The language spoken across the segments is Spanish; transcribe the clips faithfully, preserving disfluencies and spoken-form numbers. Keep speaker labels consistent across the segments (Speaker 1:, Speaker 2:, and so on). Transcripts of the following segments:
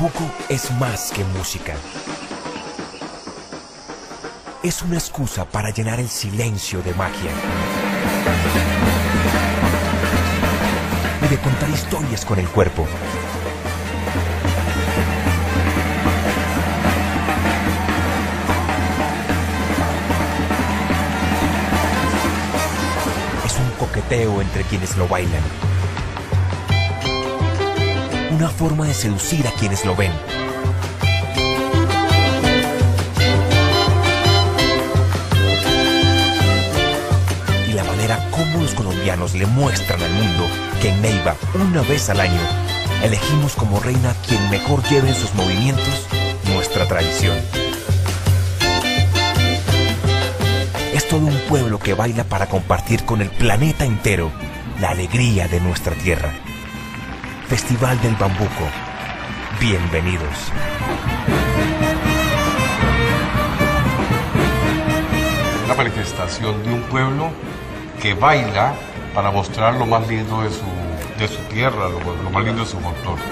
Speaker 1: bambuco es más que música. Es una excusa para llenar el silencio de magia y de contar historias con el cuerpo. Es un coqueteo entre quienes lo bailan. Una forma de seducir a quienes lo ven. Y la manera como los colombianos le muestran al mundo que en Neiva, una vez al año, elegimos como reina quien mejor lleve en sus movimientos nuestra tradición. Es todo un pueblo que baila para compartir con el planeta entero la alegría de nuestra tierra. Festival del Bambuco. Bienvenidos.
Speaker 2: La manifestación de un pueblo que baila para mostrar lo más lindo de su, de su tierra, lo, lo más lindo de su folclore.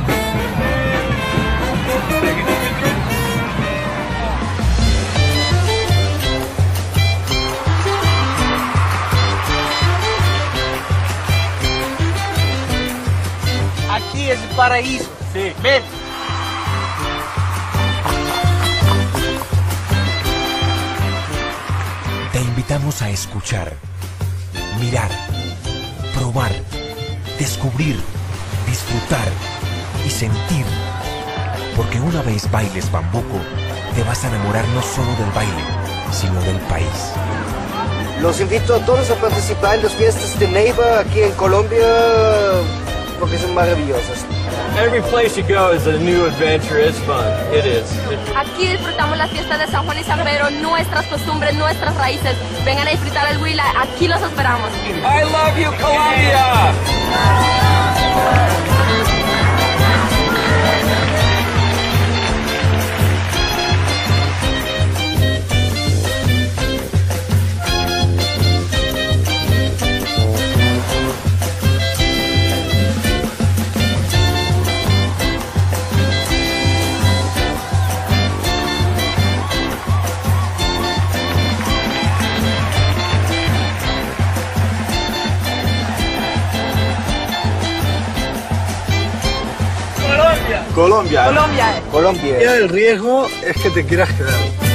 Speaker 3: Aquí es el paraíso. Sí. Ven.
Speaker 1: Te invitamos a escuchar, mirar, probar, descubrir, disfrutar y sentir. Porque una vez bailes bambuco, te vas a enamorar no solo del baile, sino del país.
Speaker 4: Los invito a todos a participar en las fiestas de Neiva aquí en Colombia, porque son maravillosas.
Speaker 5: Every place you go is a new adventure. It's fun. It is.
Speaker 6: Aquí disfrutamos las fiestas de San Juan y San Pedro, nuestras costumbres, nuestras raíces. Vengan a disfrutar el Huila, aquí los esperamos.
Speaker 5: I love you, Colombia!
Speaker 3: Colombia.
Speaker 4: Colombia.
Speaker 3: Colombia.
Speaker 4: Colombia.
Speaker 3: El riesgo es que te quieras quedar.